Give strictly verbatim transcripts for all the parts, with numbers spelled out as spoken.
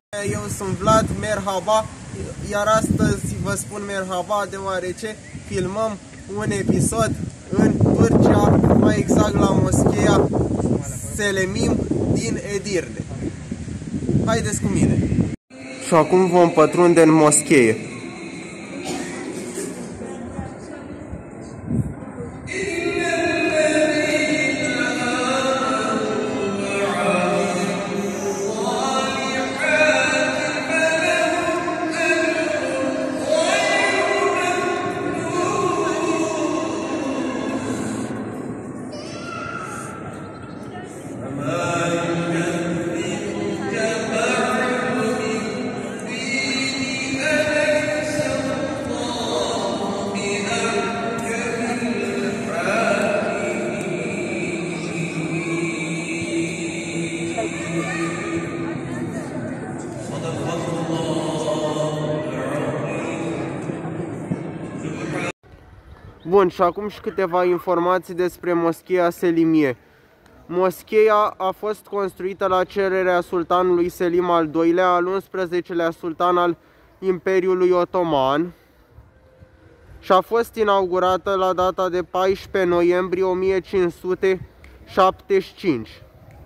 Eu sunt Vlad, merhaba, iar astăzi vă spun merhaba deoarece filmăm un episod în Turcia, mai exact la moscheea Selimim din Edirne. Haideți cu mine! Și acum vom pătrunde în moschee. Bun, și acum și câteva informații despre moscheea Selimie. Moscheea a fost construită la cererea sultanului Selim al doilea, al unsprezecelea sultan al Imperiului Otoman, și a fost inaugurată la data de paisprezece noiembrie o mie cinci sute șaptezeci și cinci.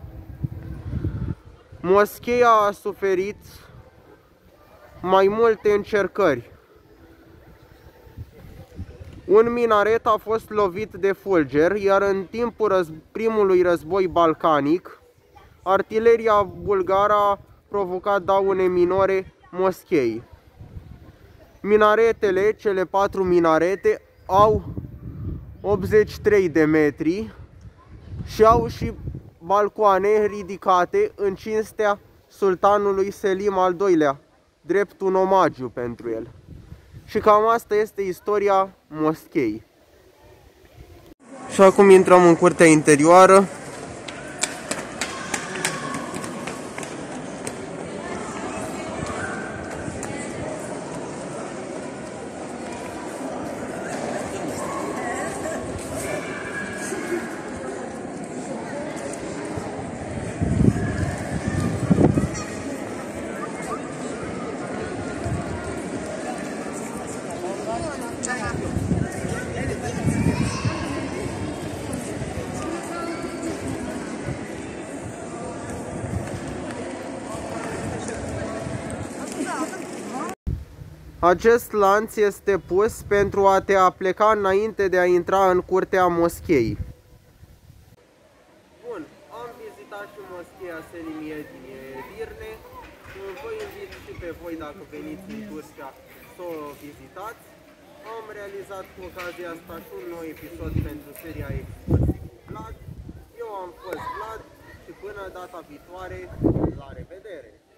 Moscheea a suferit mai multe încercări. Un minaret a fost lovit de fulger, iar în timpul răz primului război balcanic, artileria bulgară a provocat daune minore moscheei. Minaretele, cele patru minarete, au optzeci și trei de metri și au și balcoane ridicate în cinstea sultanului Selim al doilea, drept un omagiu pentru el. Și cam asta este istoria moscheei. Și acum intrăm în curtea interioară. Acest lanț este pus pentru a te apleca înainte de a intra în curtea moscheei. Bun, am vizitat și moscheea Selimie din Edirne. Vă invit și pe voi, dacă veniți în Turcia, să o vizitați. Am realizat cu ocazia asta și un nou episod pentru seria Excursii cu Vlad. Eu am fost Vlad și până data viitoare, la revedere!